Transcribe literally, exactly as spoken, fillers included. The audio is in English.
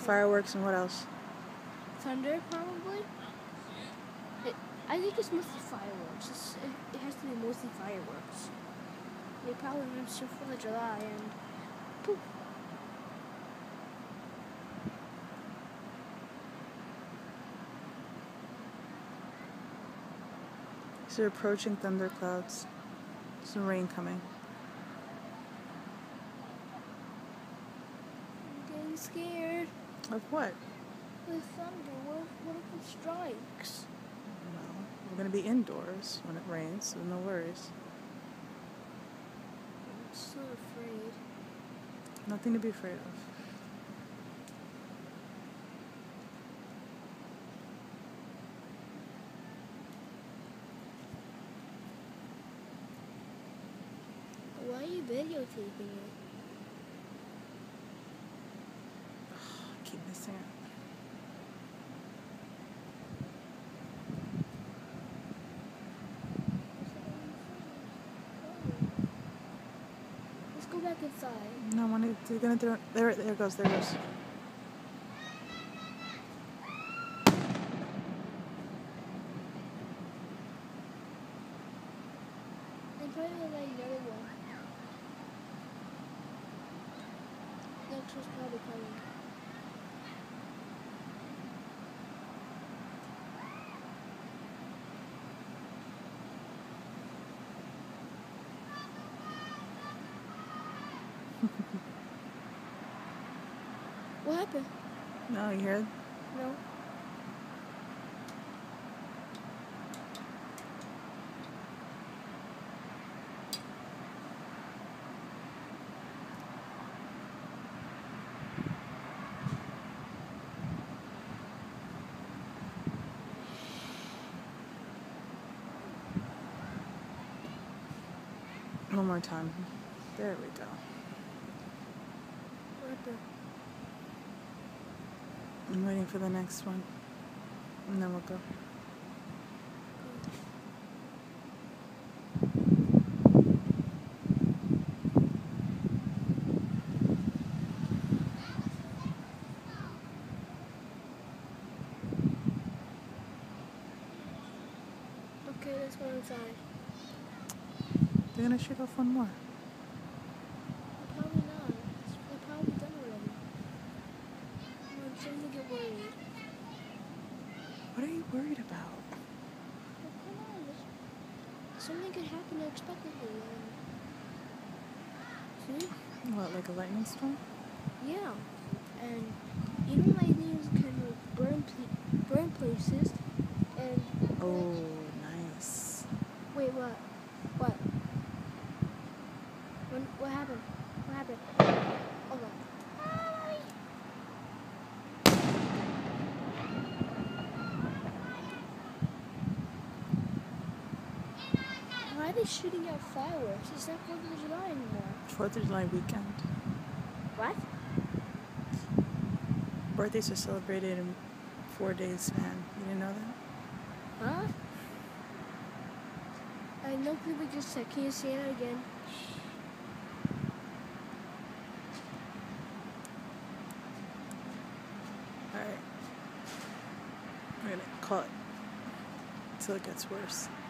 Fireworks and what else? Thunder, probably. It, I think it's mostly fireworks. It's, it, it has to be mostly fireworks. They probably run to Fourth of July and poof. These are approaching thunderclouds. There's some rain coming. I'm getting scared. Of what? The thunder. What if, what if it strikes? Well, we're going to be indoors when it rains, so no worries. I'm so afraid. Nothing to be afraid of. Why are you videotaping it? I keep missing it. Let's go back inside. No, when they're going to throw... There, there it goes, there it goes. And probably like another one. Next was probably coming. What happened? No, you hear it? No. One more time. There we go. What happened? I'm waiting for the next one. And then we'll go. Okay, let's go inside. They're going to shoot off one more. Probably not. They're probably done already. I'm starting to get worried. What are you worried about? Well, come on. There's- Something could happen unexpectedly. And see? What, like a lightning storm? Yeah. And you know lightnings can burn pl- burn places. And Oh, nice. wait, what? What? When, what happened? What happened? Oh my. Why are they shooting out fireworks? It's not Fourth of July anymore. Fourth of July weekend. What? Birthdays are celebrated in four days span. You didn't know that? Huh? I know people just said, can you say it again? Alright. We're gonna call it until it gets worse.